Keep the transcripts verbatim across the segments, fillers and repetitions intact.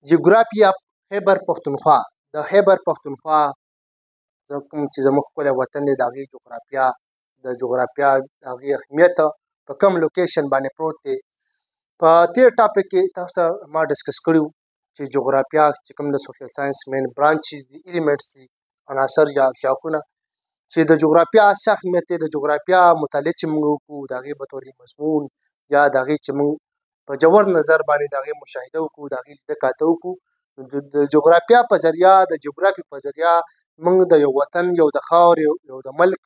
جغرافیه اف خیبر پښتونخوا. د خیبر پښتونخوا کوم چې زموږ ښکلی وطن دی، د هغې جغرافیه د جغرافیه د هغې اهمیت په کوم لوکیشن باندې پروت دی. په تېر ټاپک کې تاسو ته ما ډسکس کړي وو چې جغرافیه چې کوم د سوشل ساینس مین برانچز دي، ایلیمنټس دي، عناصر یا شاخونه چې د جغرافیه څه اهمیت دی. د جغرافیه مطالعه چې موږ وکړو، د هغې به طورې مضمون یا د هغې چې موږ په جوور نظر باندې د هغې مشاهده وکړو، د هغې لیده کاته وکړو، د جغرافیه په ذریعه د جغرافي په ذریعه موږ د یو وطن، یو د خاورې، یو د ملک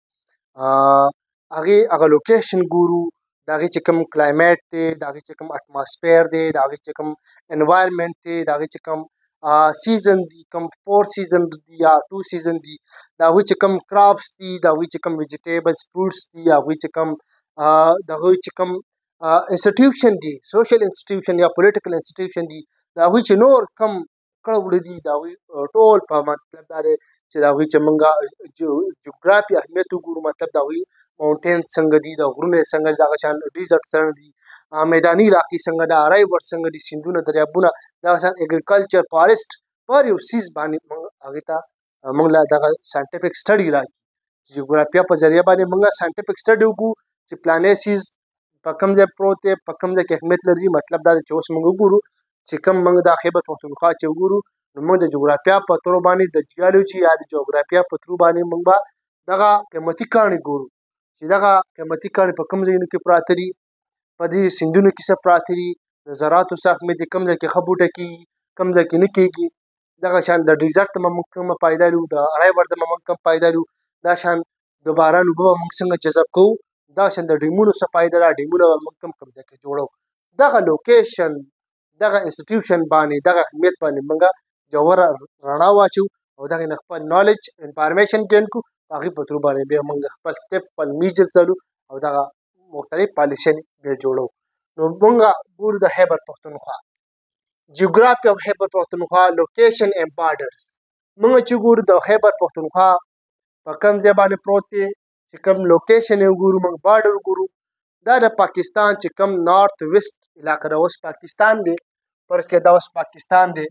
هغې هغه لوکیشن ګورو، د هغې چې کوم کلایمیټ دی، د هغې چې کوم اټماسفیر دی، د هغې چې کوم انوایرمنټ دی، د هغې چې کوم سیزن دي، کوم فور سیزن دي یا ټو سیزن دي، د هغوی چې کوم کراپس دي، د هغوی چې کوم ویجیټیبلز فروټس دي، هغوی چې کوم د هغوی چې کوم انسټیټیوشن دي، سوشل انسټیټیوشن یا پولیټیکل انسټیټیوشن دي، د هغوی چې نور کم کړه وړه دي، د هغوی ټول په مطلب دا دی چې د هغوی چې موږ جغرافي اهمیت وګورو، مطلب د هغوی ماونټینز څنګه دي، د غرونه یې څنګه دي، دغه شان ډیزرټ څنګه دي، میداني علاقې څنګه ده، ریور څنګه دي، سیندونه، دریابونه، دغه شان اګریکلچر، فارسټ، پر یو سیز باندې موږ هغې ته موږ له دغه ساینټفک سټډي راکړي. جغرافیه په ذریعه باندې موږ ساینټفک سټډي وکړو چې پلانې سیز په کوم ځای پروت دی، په کوم ځای کې اهمیت لري. مطلب دا دی چې اوس موږ وګورو چې کوم موږ دا خیبر پښتونخوا چې وګورو، نو موږ د جغرافیه په تورو باندې د جیالوجي یا د جغرافیه په تورو باندې موږ به دغه قیمتي کاڼي ګورو چې دغه قیمتي کاڼي په کوم ځایونو کې پراته دي، په دې سیندونو کې څه پراته دي، د زراعتو څه اهمیت دی، کوم ځای کې ښه بوټه کېږي، کوم ځای کې نه کېږي. دغه شان د ډیزرټ نه موږ کومه فایده لرو، د ریور نه موږ کوم فایده لرو، دا شان د باران اوبه به موږ څنګه جذب کوو، دا شان د ډیمونو څه فایده ده، ډیمونه به موږ کوم کوم ځای کې جوړو. دغه لوکیشن، دغه انسټیټیوشن باندې، دغه اهمیت باندې موږ جووره رڼا واچو او دغې نه خپل نالج انفارمیشن ګین کړو، په هغې په ترو باندې بیا موږ خپل سټیپ، خپل میجر څلو او دغه مختلف پالیسۍ بیا جوړو. نو موږ ګورو د خیبر پښتونخوا جغرافي اف خیبر پښتونخوا لوکیشن اینډ بارډرز. موږ چې ګورو د خیبر پښتونخوا په کوم ځای باندې پروت دی، چې کوم لوکیشن یې وګورو، موږ بارډر وګورو، دا د پاکستان چې کوم نارت ویسټ علاقه ده، اوس پاکستان دی، فرض کړئ دا اوس پاکستان دی،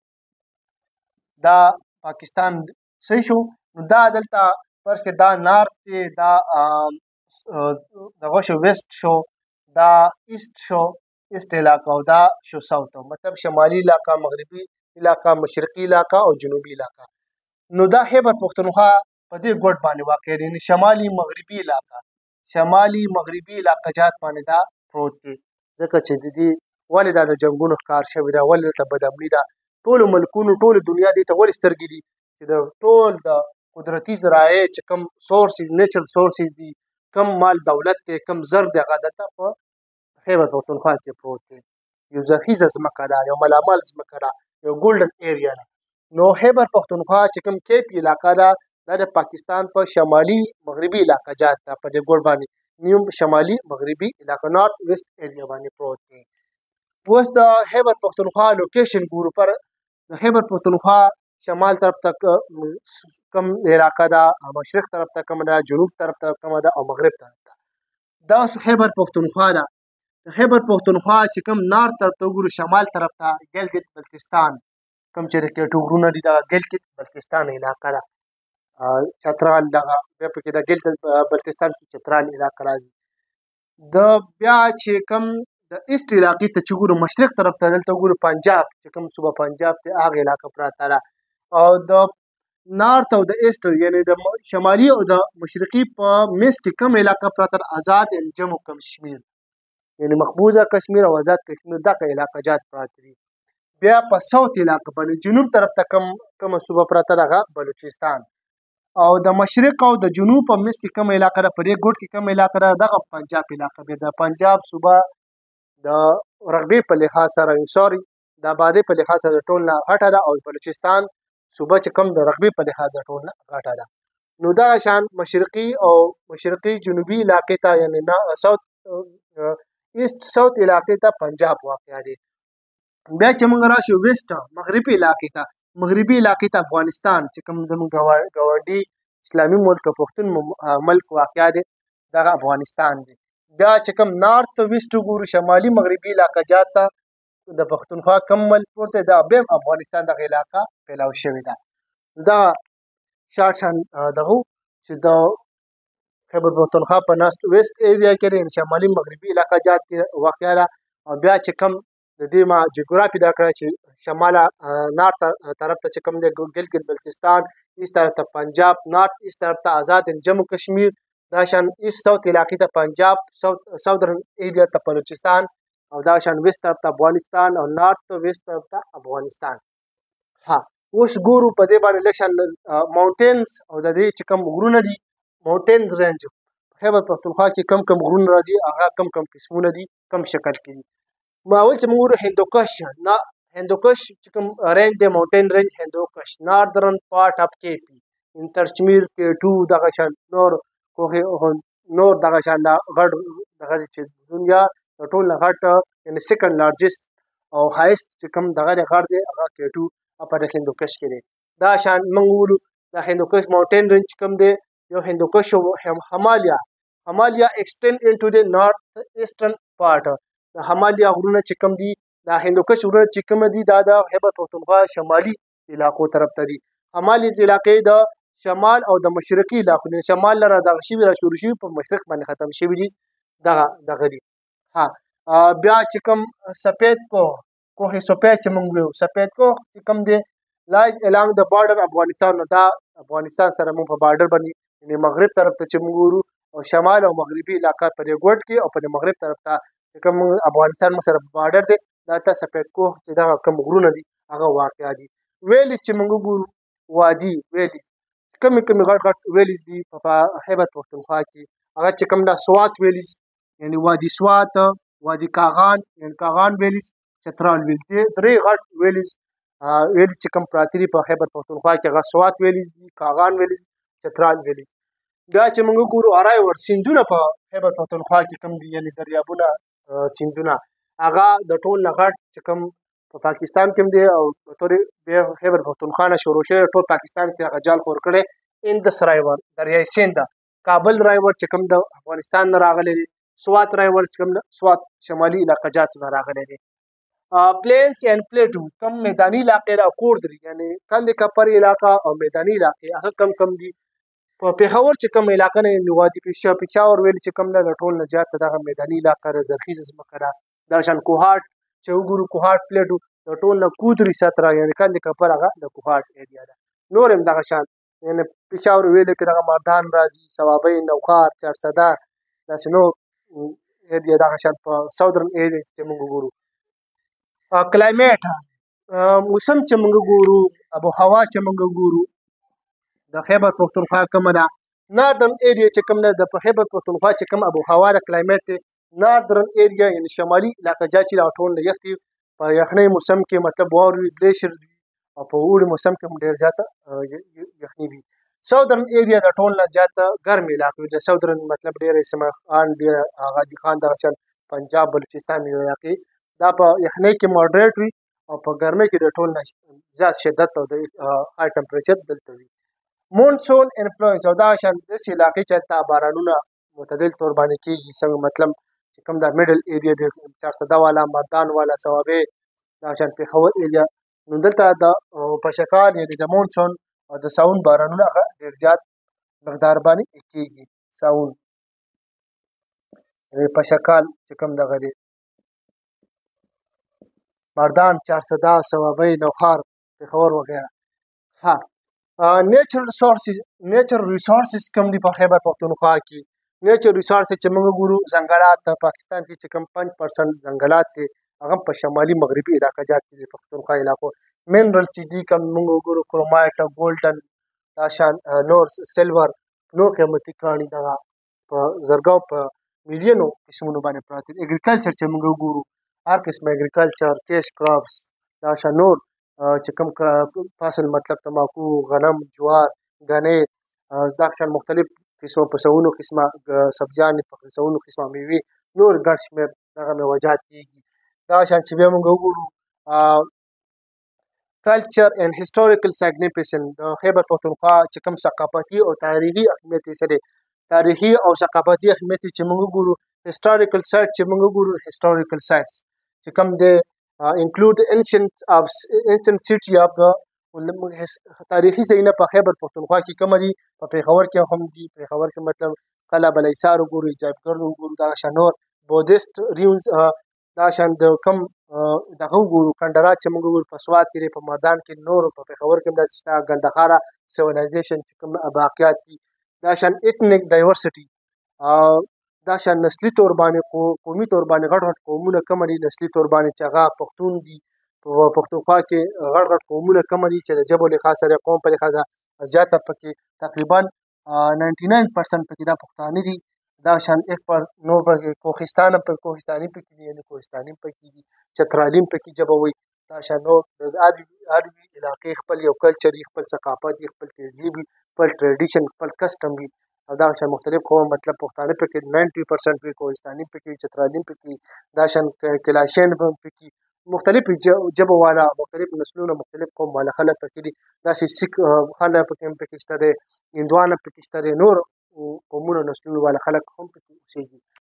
دا پاکستان صحیح شو. نو دا دلته فرض کړئ دا نارت دی، دا دغه شو ویسټ شو، دا ایست شو، ایست علاقه، او دا شو ساوت، مطلب شمالي علاقه، مغربي علاقه، مشرقي علاقه او جنوبي علاقه. نو دا خیبر پښتونخوا په دې ګوټ باندې واقع دی، یعنې شمالي مغربي علاقه، شمالي مغربي علاقه جات باندې دا پروت دی. ځکه چې د دې ولې دا د جنګونو ښکار شوې ده، ولې دلته بدامني ده، ټولو ملکونو، ټولې دنیا دې ته ولې سترګې دي چې د ټول د قدرتي ذرایع چې کوم سورسز، نیچرل سورسز دي، کم مال دولت دی، کم زر دی، هغه دلته په خیبر پښتونخوا کې پروت دی. یو زرخیزه ځمکه ده، یو ملامل ځمکه ده، یو ګولډن ایریا ده. نو خیبر پښتونخوا چې کوم کیپي علاقه ده، دا د پاکستان په شمالي مغربي علاقه جات ده، په دې ګوټ باندې نیو شمالي مغربي علاقه نارت ویسټ ایریا باندې پروت دی. اوس د خیبر پښتونخوا لوکیشن ګورو، پر د خیبر پښتونخوا شمال طرف ته کوم علاقه ده، مشرق طرف ته کومه ده، جنوب طرف ته کومه ده، او مغرب طرف ته. دا اوس خیبر پښتونخوا ده. د خیبر پښتونخوا چې کوم نارت طرف ته وګورو، شمال طرف ته ګلګت بلتستان، کوم چې ریکټ غرونه دي، دغه ګلګت بلتستان علاقه ده. چترال دغه بیا پکې د ګلګت بلتستان کې چترال علاقه راځي. د بیا چې کوم د ایست علاقې ته چې ګورو، مشرق طرف ته دلته وګورو، پنجاب چې کوم صوبه پنجاب دی، هغه علاقه پراته ده. او د نارت او د ایست یعنې د شمالي او د مشرقي په منځ کې کوم علاقه پراته ده، آزاد جمو کشمیر، یعنې مقبوضه کشمیر او آزاد کشمیر، دغه علاقه جات پراته دي. بیا په ساوت علاقه باندې جنوب طرف ته کوم کومه صوبه پراته ده، هغه بلوچستان. او د مشرق او د جنوب په منځ کې کوم علاقه ده، په دې ګوټ کې کوم علاقه ده، دغه پنجاب علاقه. بیا د پنجاب صوبه د رقبې په لحاظ سره، سوري د آبادۍ په لحاظ سره د ټول نه غټه ده، او بلوچستان صوبه چې کوم د رقبې په لحاظ د ټول نه غټه ده. نو دغه شان مشرقي او مشرقي جنوبي علاقې ته، یعنې ساوت ایست ساوت علاقې ته پنجاب واقع دی. بیا چې موږ راشو ویسټ مغربي علاقې ته، مغربي علاقې ته افغانستان چې کوم زموږ ګاونډي اسلامي ملک پښتون ملک واقع دی، دغه افغانستان دی. بیا چې کوم نارت ویسټ وګورو، شمالي مغربي علاقه جات ته د پښتونخوا کم ملک پورته دا بیا هم افغانستان دغه علاقه پیلاو شوې ده. دا شاړ شان دغه چې د خیبر پښتونخوا په ناست ویسټ ایریا کې د شمالي مغربي علاقه جات کې واقع ده. او بیا چې کم د دې ما جغرافي دا کړه چې شماله نارت طرف ته چې کم دی ګلګت بلتستان، ایست طرف ته پنجاب، نارت ایست طرف ته آزاد جموں کشمیر، دا شان ایست ساوث علاقې ته پنجاب، ساودرن ایریا ته بلوچستان، او دا شان ویست طرف ته افغانستان، او نارت ویست طرف ته افغانستان. ها اوس ګورو په دې باندې لکشن ماونټینز او د دې چې کم غرونه دي ماونټین رینج خیبر پښتونخوا کې کم کم غرونه راځي، هغه کم کم قسمونه دي، کم شکل کې دي. ما اول چې موږ ګورو هندوکش نه هندوکش چې کوم رینج دی ماونټین رینج هندوکش ناردرن پارت اف کې پی انترشمیر کې ټو دغه شان نور کوه نور دغه شان غړ دغه چې دنیا د ټول نه غټ یعنی سیکنډ لارجست او هایست چې کوم دغه غړ دی هغه کې ټو په هندوکش کې دی. دا شان موږ ګورو د هندوکش ماونټین رینج کوم دی یو هندوکش او همالیا همالیا ایکسټند انټو د نارت ایسټرن پارت. د همالیا غرونه چې کوم دي د هندوکش غرونه چې کوم دي دا د خیبر پښتونخوا شمالي علاقو طرف ته دي. همالي علاقې د شمال او د مشرقي علاقو نه شمال لره دغه شی را شروع شي په مشرق باندې ختم شي دي دغه دغه دي. ها بیا چې کوم سفید کو کوه سفید چې موږ ویو سفید کو چې کوم دی لایز الانګ د بارډر افغانستان دا افغانستان سره موږ په بارډر باندې یعنی مغرب طرف ته چې موږ ورو او شمال او مغربي علاقه په دې ګوټ کې او په مغرب طرف ته کوم افغانستان مو سره بارډر دی دا ته سفید کوه چې دا کوم غرونه دي هغه واقع دي. ویلیز چې موږ ګورو وادي ویلیز کم کم غټ غټ ویلیز دي په خیبر پښتونخوا کې هغه چې کوم دا سوات ویلیز یعنی وادي سوات وادي کاغان یعنی کاغان ویلیز چترال ویل دي درې غټ ویلیز ویلیز چې کوم پراتی په خیبر پښتونخوا کې هغه سوات ویلیز دي کاغان ویلیز چترال ویلیز. بیا چې موږ ګورو ارای ور سیندونه په خیبر پښتونخوا کې کوم دي یعنی دریابونه سیندونه هغه د ټول نه غټ چې کوم په پاکستان کې دی او تورې به خیبر پښتونخوا نه شروع شوی ټول پاکستان کې هغه جال خور کړي اند سرایور دریای سیند کابل رایور چې کوم د افغانستان نه راغلی دی سوات رایور چې کوم سوات شمالي علاقه جات نه راغلی دی. پلینس اینڈ پلیټو کم میدانی علاقې را کور دي یعنی کندې کپر علاقه او میدانی علاقې هغه کم کم دي. په پیښور چې کوم علاقه نه نوادي پیښا پیښور ویل چې کوم نه ټول نه زیات دغه میدانی علاقه را زرخیز ځمکه را دا شان کوهاټ چې وګورو کوهاټ پلیټو د ټول نه کودري ستره یعنی کندې کپر هغه د کوهاټ ایریا ده. نور هم دغه شان یعنی پیښور ویل کې دغه مردان راځي سوابي نوخار چارسده داسې نور ایریا دغه شان په ساودرن ایریا چې موږ وګورو. کلایمیټ موسم چې موږ ګورو ابو هوا چې موږ ګورو د خیبر پښتونخوا کوم ده ناردرن ایریا چې کوم ده د خیبر پښتونخوا چې کوم ابو هوا د کلایمیټ ناردرن ایریا یعنی شمالي علاقه جات چې راټول نه یخي په یخنۍ موسم کې مطلب واوري ګلیشرز او په اوړي موسم کې ډېر زیاته یخني وي. ساودرن ایریا د ټول نه زیاته ګرم علاقه د ساودرن مطلب ډېر اسمه خان ډېر غازی خان دغه شان پنجاب بلوچستان علاقې دا په یخنۍ کې ماډریټ وي او په ګرمۍ کې د ټول نه زیات شدت او د هاي ټمپریچر دلته وي. مونسون انفلوئنس او دا شان د سې علاقې چې تا بارانونه معتدل تور باندې کېږي څنګه مطلب چې کوم دا میډل ایریا د چارسده والا مردان والا سوابي دا شان پیښور ایریا نو دلته د پشکال یعنی د مونسون او د ساون بارانونه ډېر زیات مقدار باندې کېږي. ساون یعنی پشکال چې کوم دغه دی مردان چارسده سوابي نوخار پیښور وغیرہ. ها نیچرل ریسورسز نیچرل ریسورسز کوم دي په خیبر پښتونخوا کې نیچرل ریسورسز چې موږ ګورو ځنګلات پاکستان کې چې کوم پنځه پرسنټ ځنګلات دي هغه په شمالي مغربي علاقه جات کې پښتونخوا علاقو. منرل چې دي کوم موږ ګورو کرومایټ ګولډن دا شان نور سلور نور قیمتي کاني دغه په زرګاو په میلیونو قسمونو باندې پراته دي. اګریکلچر چې موږ ګورو هر قسم اګریکلچر کیش کراپس دا شان نور چې کوم فصل مطلب تماکو غنم جوار غنې دا شان مختلف قسمه پسونو قسمه سبزیان په پسونو قسمه میوه نور ګډ شمېر دغه میوجات کېږي. دا شان چې بیا موږ وګورو کلچر اینڈ هیسټوریکل سیګنیفیکنس د خیبر پښتونخوا چې کوم ثقافتي او تاریخي اهمیت یې څه دی تاریخي او ثقافتي اهمیت چې موږ وګورو هیسټوریکل سایټ چې موږ وګورو هیسټوریکل سایټس چې کوم دی انکلود انشنٹ of ancient city of the تاریخي ځایونه په خیبر پښتونخوا کې کوم دي په پېښور کې هم دي پېښور کې مطلب قلعه بلیسار وګورو عجایبګرد وګورو دغه شان نور بودیست ریونز دا شان د کم دغه وګورو کندهار چې موږ وګورو په سوات کې په میدان کې نور په پېښور کې هم داسې شته ګندهارا سیویلایزیشن چې کوم باقیات دي دا شان ایتنیک ډایورسټي دا شان نسلي تور باندې قومي تور باندې غټ غټ قومونه کوم دي نسلي تور باندې چې هغه پښتون دي په پښتونخوا کې غټ غټ قومونه کوم دي چې د ژبو لحاظ سره قوم په لحاظ زیاته پکې تقریبا نایන්ټي ناین پرسنټ پکې دا پښتانه دي دا شان ایک پر نور پکې کوهستان په کوهستاني پکې دي یعنی کوهستاني پکې دي چترالیم پکې ژبه وي دا شان نور د هروي علاقې خپل یو کلچر خپل ثقافت خپل تهذیب خپل ټریډیشن خپل کسټم وي او دا شان مختلف قوم مطلب پښتانه پکې نایන්ټي پرسنټ وي کوهستاني پکې چترالیم پکې دا شان کلاشین پکې مختلف ژبه والا مختلف نسلونه مختلف قوم والا خلک پکې دي داسې سیک خلک پکې پکې شته دي هندوانه پکې شته دي نور قومونه نسلونه والا خلک هم پکې اوسېږي